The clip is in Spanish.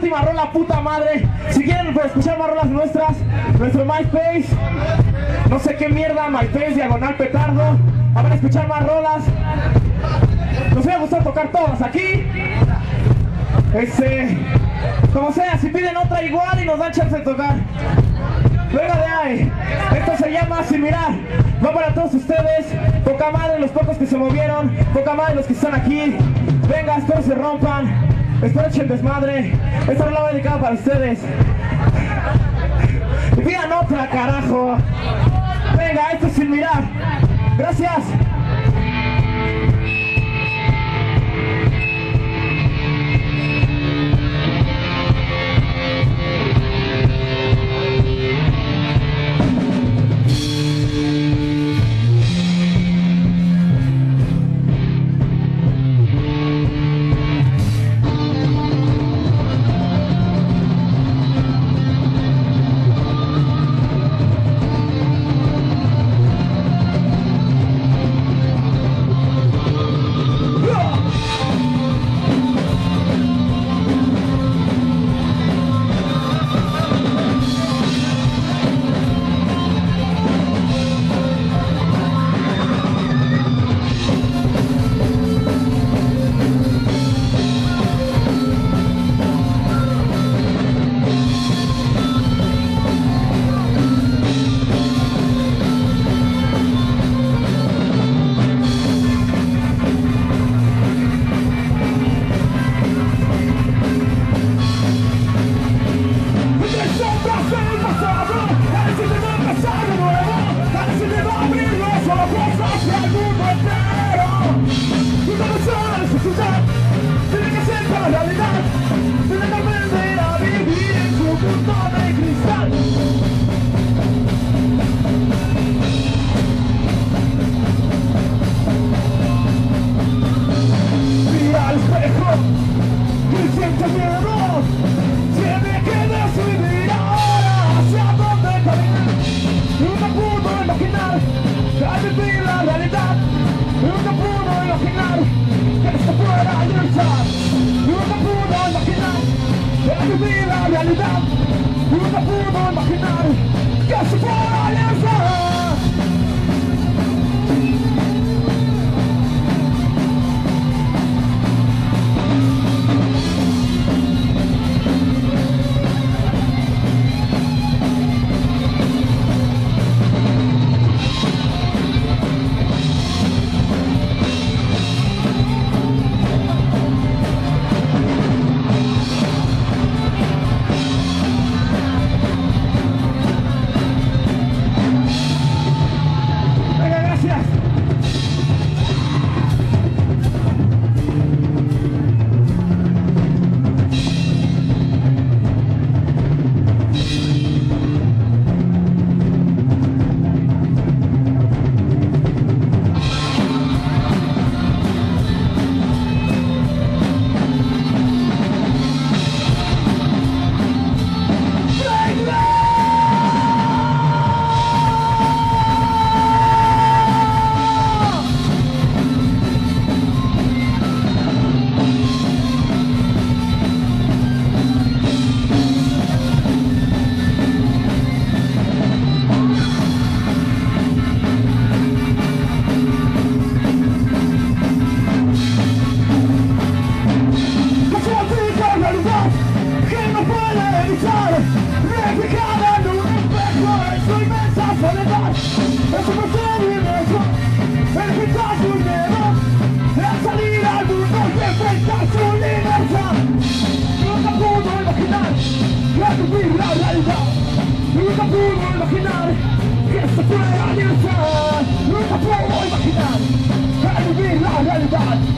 última rola, puta madre. Si quieren pues, escuchar más rolas nuestras, nuestro MySpace, no sé qué mierda, MySpace, diagonal petardo. A ver, escuchar más rolas. Nos va a gustar tocar todas aquí. Como sea, si piden otra igual y nos dan chance de tocar. Venga de ahí. Esto se llama Sin Mirar. Va para todos ustedes. Poca madre los pocos que se movieron. Poca madre los que están aquí. Venga, espero se rompan. Espero echen desmadre. Esta rola va dedicada para ustedes. Y pidan otra, carajo. Venga, esto es Sin Mirar. Gracias. La realidad, nunca pudo imaginar que se fuera alianza. Reflejada en un espejo en su inmensa soledad. Es un procedimiento, el quitar su miedo, el salir al mundo y enfrentar su libertad. Nunca pudo imaginar que vivir la realidad. Nunca pudo imaginar que se fuera libertad. Nunca pudo imaginar que vivir la realidad.